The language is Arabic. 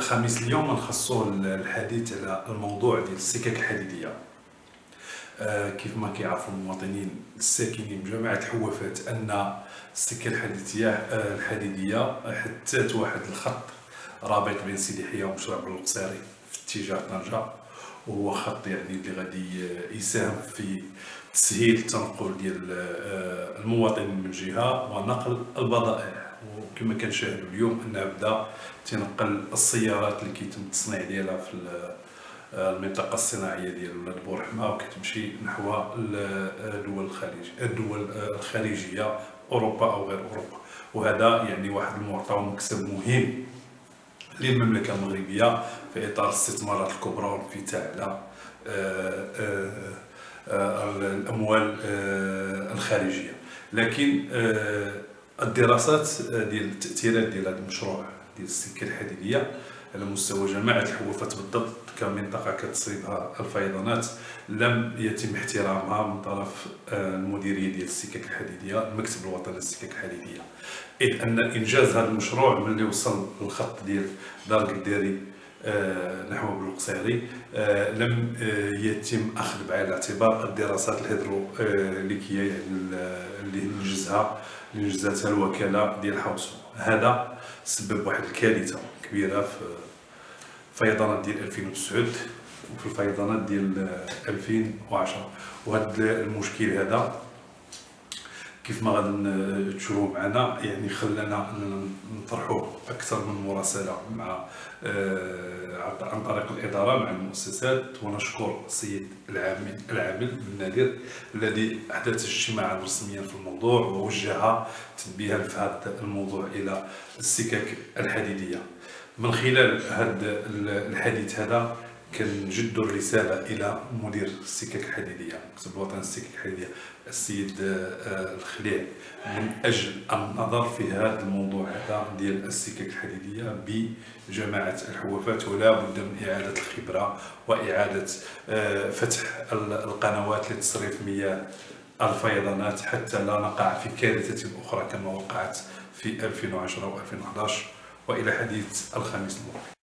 الخميس اليوم نخصوه الحديث على الموضوع ديال السكك الحديديه. كيف ما كيعرفوا المواطنين الساكنين بجامعه الحوافات ان السكه الحديديه حتات واحد الخط رابط بين سيدي حياه ومشروع بالقصيري في اتجاه طنجه، وهو خط يعني اللي غادي يساهم في تسهيل التنقل ديال المواطنين من جهه ونقل البضائع. وكما كنشاهدوا اليوم ان بدا تنقل السيارات اللي كيتم التصنيع ديالها في المنطقه الصناعيه ديال ولاد بورحمه وكتمشي نحو الدول الخارجيه اوروبا او غير اوروبا. وهذا يعني واحد المعطى ومكسب مهم للمملكه المغربيه في اطار الاستثمارات الكبرى والانفتاح على الاموال الخارجيه. لكن الدراسات ديال التاثيرات ديال هذا المشروع ديال السكه الحديديه على مستوى جامعه الحوافات بالضبط كمنطقه كتصيبها الفيضانات لم يتم احترامها من طرف المديريه ديال السكك الحديديه، المكتب الوطني للسكك الحديديه، اذ ان انجاز هذا المشروع ملي وصل للخط ديال دار القداري نحو بالقصيري لم يتم اخذ بعين الاعتبار الدراسات الهيدروليكيه يعني اللي انجزتها الوكاله ديال حوسو. هذا سبب واحد الكارثه كبيره في الفيضانات ديال 2009 وفي الفيضانات ديال 2010. وهذا المشكل هذا كيف ما غادي تشوفوا معنا يعني خلانا نطرحوه اكثر من مراسله مع عن طريق الاداره مع المؤسسات. ونشكر السيد العامل بالنادر الذي احدث اجتماعا رسميا في الموضوع ووجه تنبيها في هذا الموضوع الى السكك الحديديه. من خلال هذا الحديث هذا كنجدوا الرساله الى مدير السكك الحديديه المكتب الوطني للسكك الحديديه السيد الخليع من اجل النظر في هذا الموضوع هذا ديال السكك الحديديه بجماعه الحوافات، ولا بد من اعاده الخبره واعاده فتح القنوات لتصريف مياه الفيضانات حتى لا نقع في كارثه اخرى كما وقعت في 2010 و2011. والى حديث الخميس المقبل.